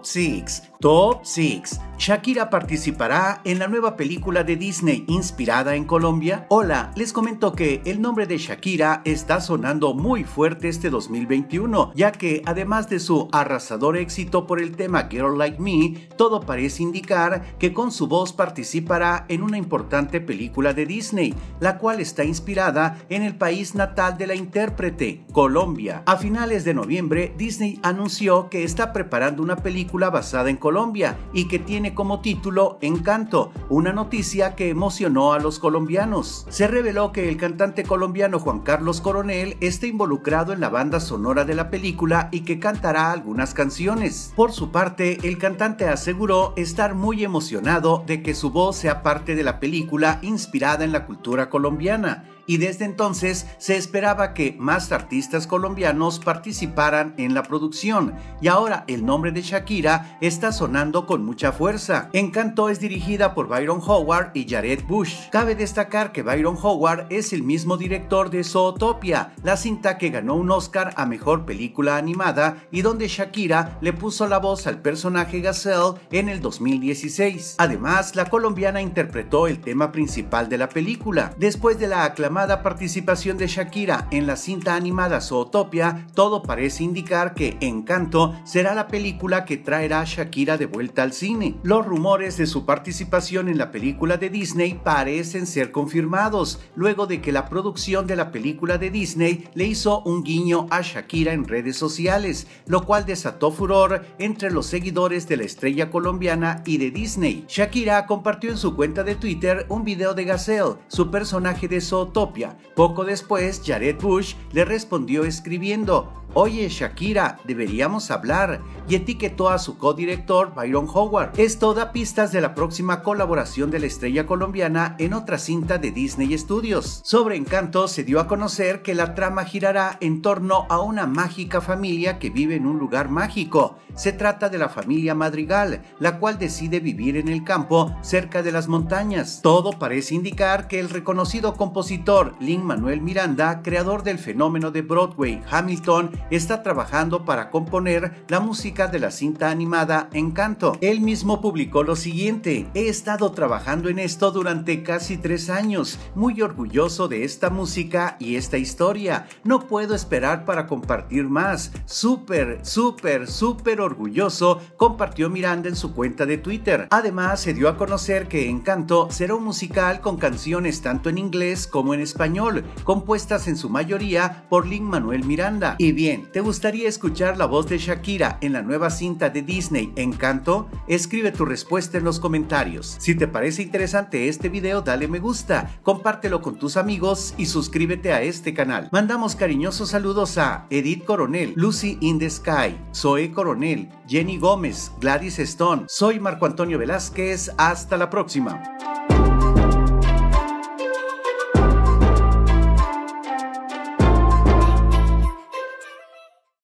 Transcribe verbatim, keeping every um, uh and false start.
Top seis. Top seis. ¿Shakira participará en la nueva película de Disney inspirada en Colombia? Hola, les comento que el nombre de Shakira está sonando muy fuerte este dos mil veintiuno, ya que además de su arrasador éxito por el tema Girl Like Me, todo parece indicar que con su voz participará en una importante película de Disney, la cual está inspirada en el país natal de la intérprete, Colombia. A finales de noviembre, Disney anunció que está preparando una película basada en Colombia y que tiene como título Encanto, una noticia que emocionó a los colombianos. Se reveló que el cantante colombiano Juan Carlos Coronel está involucrado en la banda sonora de la película y que cantará algunas canciones. Por su parte, el cantante aseguró estar muy emocionado de que su voz sea parte de la película inspirada en la cultura colombiana, y desde entonces se esperaba que más artistas colombianos participaran en la producción, y ahora el nombre de Shakira está sonando con mucha fuerza. Encanto es dirigida por Byron Howard y Jared Bush. Cabe destacar que Byron Howard es el mismo director de Zootopia, la cinta que ganó un Oscar a Mejor Película Animada y donde Shakira le puso la voz al personaje Gazelle en el dos mil dieciséis. Además, la colombiana interpretó el tema principal de la película. Después de la aclamación participación de Shakira en la cinta animada Zootopia, todo parece indicar que Encanto será la película que traerá a Shakira de vuelta al cine. Los rumores de su participación en la película de Disney parecen ser confirmados, luego de que la producción de la película de Disney le hizo un guiño a Shakira en redes sociales, lo cual desató furor entre los seguidores de la estrella colombiana y de Disney. Shakira compartió en su cuenta de Twitter un video de Gazelle, su personaje de Zootopia. Poco después, Jared Bush le respondió escribiendo: "Oye Shakira, deberíamos hablar", y etiquetó a su codirector Byron Howard. Esto da pistas de la próxima colaboración de la estrella colombiana en otra cinta de Disney Studios. Sobre Encanto se dio a conocer que la trama girará en torno a una mágica familia que vive en un lugar mágico. Se trata de la familia Madrigal, la cual decide vivir en el campo cerca de las montañas. Todo parece indicar que el reconocido compositor Lin-Manuel Miranda, creador del fenómeno de Broadway Hamilton, está trabajando para componer la música de la cinta animada Encanto. Él mismo publicó lo siguiente: "He estado trabajando en esto durante casi tres años, muy orgulloso de esta música y esta historia. No puedo esperar para compartir más. Súper, súper, súper orgulloso", compartió Miranda en su cuenta de Twitter. Además, se dio a conocer que Encanto será un musical con canciones tanto en inglés como en español, compuestas en su mayoría por Lin-Manuel Miranda. Y bien, ¿te gustaría escuchar la voz de Shakira en la nueva cinta de Disney Encanto? Escribe tu respuesta en los comentarios. Si te parece interesante este video, dale me gusta, compártelo con tus amigos y suscríbete a este canal. Mandamos cariñosos saludos a Edith Coronel, Lucy in the Sky, Zoe Coronel, Jenny Gómez, Gladys Stone. Soy Marco Antonio Velázquez. Hasta la próxima.